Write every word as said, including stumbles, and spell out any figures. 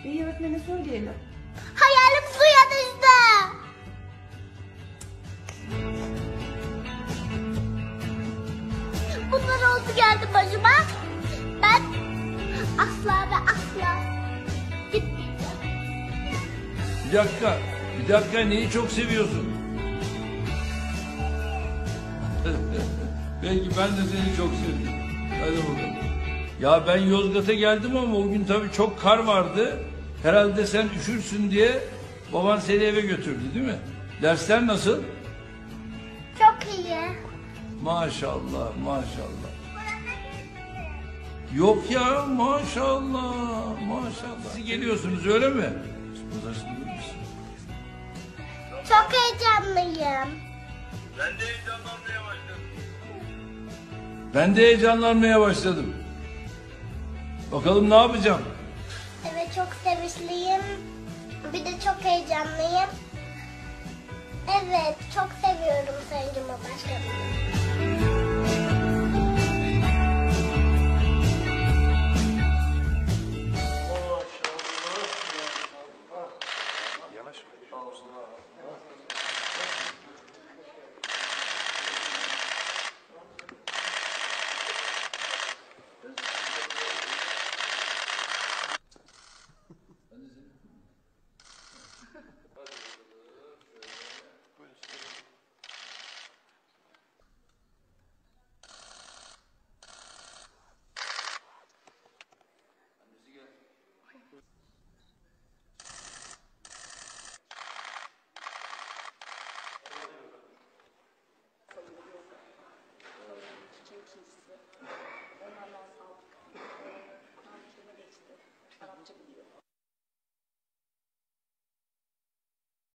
İyi öğretmene söyleyelim. Hayalim suya düştü. Bunlar oldu geldi başıma. Ben asla ve asla gitmeyeceğim. Bir dakika, bir dakika neyi çok seviyorsun? Belki ben de seni çok seviyorum. Hadi bakalım. Ya ben Yozgat'a geldim ama o gün tabii çok kar vardı. Herhalde sen üşürsün diye baban seni eve götürdü değil mi? Dersler nasıl? Çok iyi. Maşallah, maşallah. Yok ya, maşallah, maşallah. Siz geliyorsunuz öyle mi? Çok heyecanlıyım. Ben de heyecanlanmaya başladım. Ben de heyecanlanmaya başladım. Bakalım ne yapacağım? Evet, çok sevinçliyim. Bir de çok heyecanlıyım. Evet, çok seviyorum Sayın Cumhurbaşkanım.